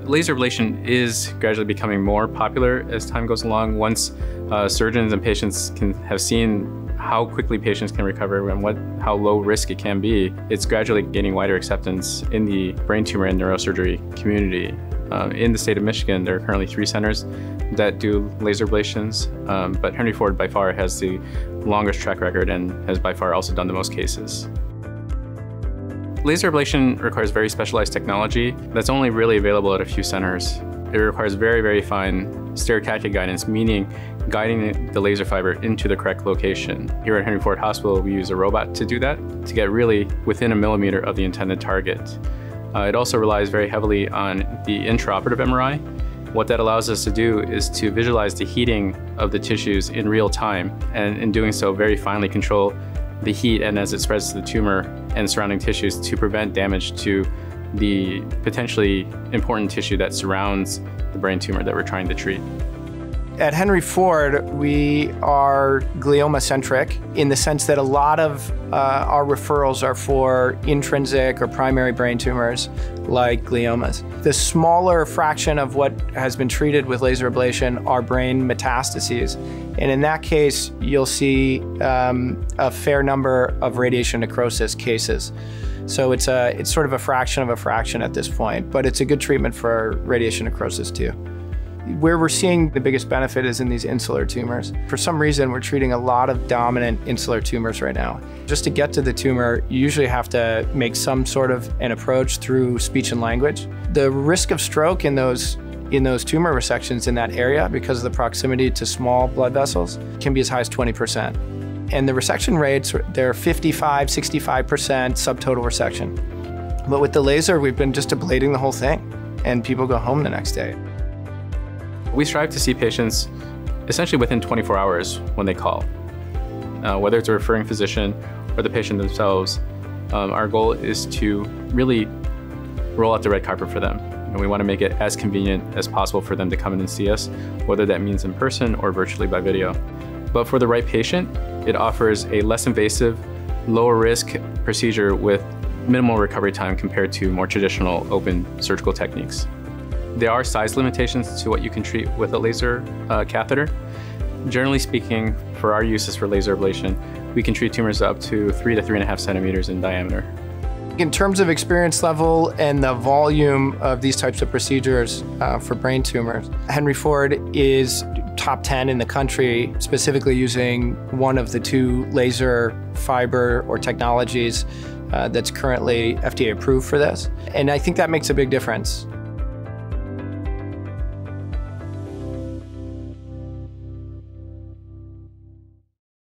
Laser ablation is gradually becoming more popular as time goes along. Once surgeons and patients have seen how quickly patients can recover and how low risk it can be, it's gradually gaining wider acceptance in the brain tumor and neurosurgery community. In the state of Michigan, there are currently 3 centers that do laser ablations, but Henry Ford by far has the longest track record and has by far also done the most cases. Laser ablation requires very specialized technology that's only really available at a few centers. It requires very, very fine stereotactic guidance, meaning guiding the laser fiber into the correct location. Here at Henry Ford Hospital, we use a robot to do that, to get really within a millimeter of the intended target. It also relies very heavily on the intraoperative MRI. What that allows us to do is to visualize the heating of the tissues in real time, and in doing so, very finely control the heat and as it spreads to the tumor and surrounding tissues to prevent damage to the potentially important tissue that surrounds the brain tumor that we're trying to treat. At Henry Ford, we are glioma-centric in the sense that a lot of our referrals are for intrinsic or primary brain tumors like gliomas. The smaller fraction of what has been treated with laser ablation are brain metastases. And in that case, you'll see a fair number of radiation necrosis cases. So it's sort of a fraction at this point, but it's a good treatment for radiation necrosis too. Where we're seeing the biggest benefit is in these insular tumors. For some reason, we're treating a lot of dominant insular tumors right now. Just to get to the tumor, you usually have to make some sort of an approach through speech and language. The risk of stroke in those tumor resections in that area, because of the proximity to small blood vessels, can be as high as 20%. And the resection rates, they're 55, 65% subtotal resection. But with the laser, we've been just ablating the whole thing, and people go home the next day. We strive to see patients essentially within 24 hours when they call. Whether it's a referring physician or the patient themselves, our goal is to really roll out the red carpet for them. And we want to make it as convenient as possible for them to come in and see us, whether that means in person or virtually by video. But for the right patient, it offers a less invasive, lower risk procedure with minimal recovery time compared to more traditional open surgical techniques. There are size limitations to what you can treat with a laser catheter. Generally speaking, for our uses for laser ablation, we can treat tumors up to 3 to 3.5 centimeters in diameter. In terms of experience level and the volume of these types of procedures for brain tumors, Henry Ford is top 10 in the country, specifically using one of the 2 laser fiber or technologies that's currently FDA approved for this. And I think that makes a big difference.